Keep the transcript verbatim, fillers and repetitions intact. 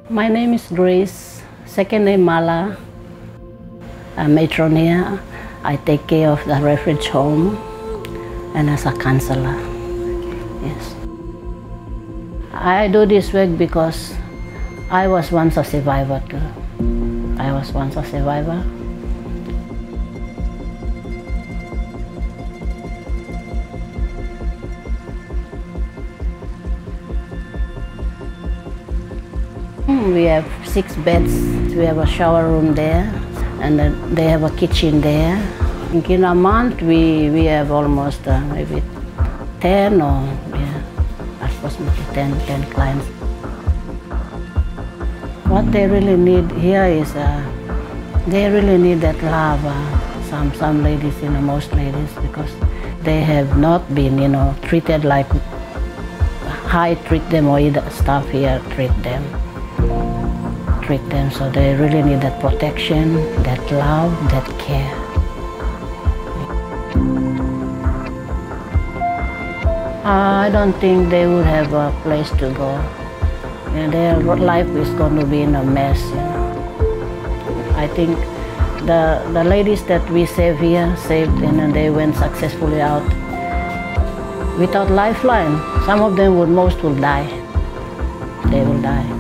My name is Grace, second name Mala. I'm matron here. I take care of the refuge home and as a counsellor. Yes. I do this work because I was once a survivor too. I was once a survivor. We have six beds. We have a shower room there, and then they have a kitchen there. In a month, we, we have almost uh, maybe ten or yeah, approximately ten, ten clients. What they really need here is uh, they really need that love. Uh, some some ladies, you know, most ladies, because they have not been, you know, treated like I treat them or either staff here treat them. Treat them, so they really need that protection, that love, that care. I don't think they would have a place to go. You know, their life is going to be in a mess. You know, I think the the ladies that we save here saved, and then they went successfully out. Without Lifeline, some of them would most will die. They will die.